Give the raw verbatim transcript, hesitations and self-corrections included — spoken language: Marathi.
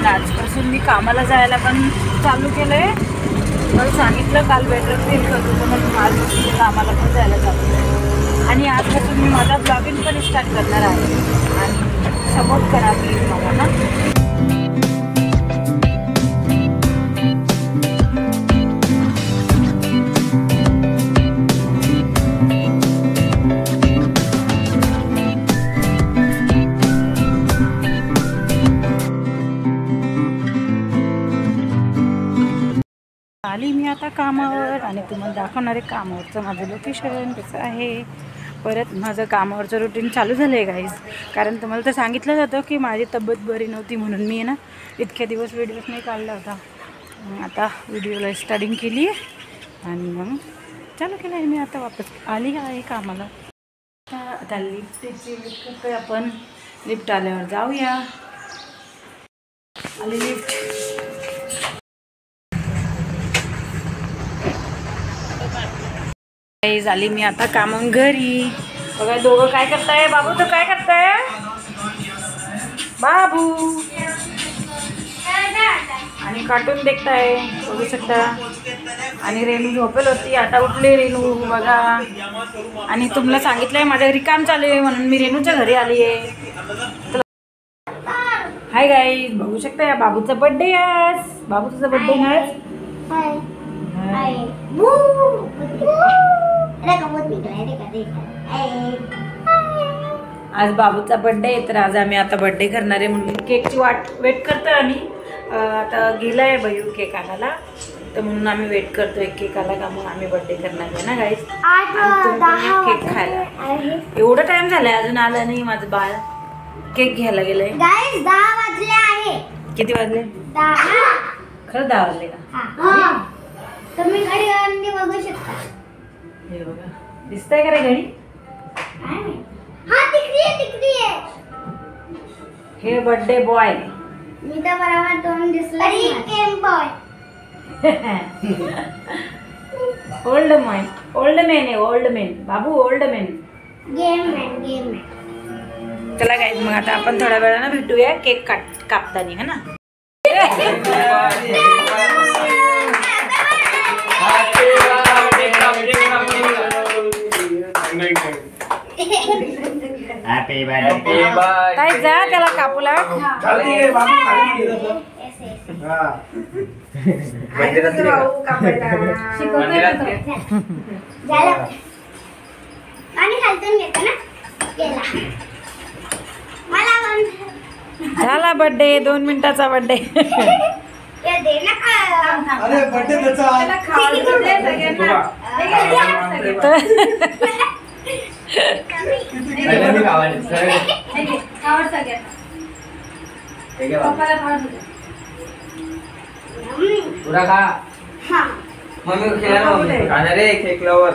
म्हणून आजपासून मी कामाला जायला पण चालू केलं आहे. मला सांगितलं काल बेटर फील करत होतं म्हणून आजपासून मी कामाला पण जायला चालू केलं. आणि आजपासून मी माझा ब्लॉगिंग पण स्टार्ट करणार आहे. आणि सपोर्ट करा प्लीज मला ना. आली मी आता कामावर आणि तुम्हाला दाखवणार आहे कामावरचं माझं लोकेशन कसं आहे. परत माझं कामावरचं रुटीन चालू झालं आहे गाईज. कारण तुम्हाला तर सांगितलं जातं की माझी तब्येत बरी नव्हती म्हणून मी ना इतके दिवस व्हिडिओज नाही काढला होता. आता व्हिडिओला स्टार्टिंग केली आहे आणि मग चालू केलं आहे मी. आता वापस आली आहे कामाला. आता लिफ्टची लिफ्ट करतोय आपण. लिफ्ट आल्यावर जाऊया. आली लिफ्ट. झाली मी आता कामून घरी. बघा दोघं काय करताय. बाबू तो काय करताय. बाबू आणि कार्टून देखताय बघू शकता. आणि रेणू झोपेल होती आता उठले रेणू बघा. आणि तुम्हाला सांगितलंय माझ्या घरी काम चालू आहे म्हणून मी रेणूच्या घरी आली आहे. हाय गाईज बघू शकता या बाबूचा बर्थडे आज. बाबू तुझा बर्थडे ना आज. आज बाबूचा बर्थडे आहे तर आज आम्ही आता बर्थडे करणार आहे म्हणून केकची वाट वेट करतोय आम्ही. आता गेलाय भैयू केक आणायला तर म्हणून आम्ही वेट करतोय केक आला का मग आम्ही बर्थडे करणार आहे ना गाईस. केक खायला एवढा टाइम झालाय अजून आला नाही माझं बाळ. केक घ्यायला गेलंय गाईस. दहा वाजले आहे. किती वाजले. खरं दहा वाजले का. तुम्ही घडी आणली बघू शकता. हे बघा दिसतंय का रे घडी. हा तिकडी आहे तिकडी आहे. हे बर्थडे बॉय. मी तर बरोबर दोन दिसला. Game boy. Old man. Old man आहे ओल्ड मॅन. बाबू old man. Game man game man. चला गाईज मग आता आपण थोड्या वेळानं भेटूया केक काट कापताना है ना. Happy birthday. काय जा त्याला कापूला. झाला बर्थडे. दोन मिनिटाचा बर्थडे. अरे बर्थडे त्याचा पुरा खा. मम्मी खेळा खाणार रे केक लवर.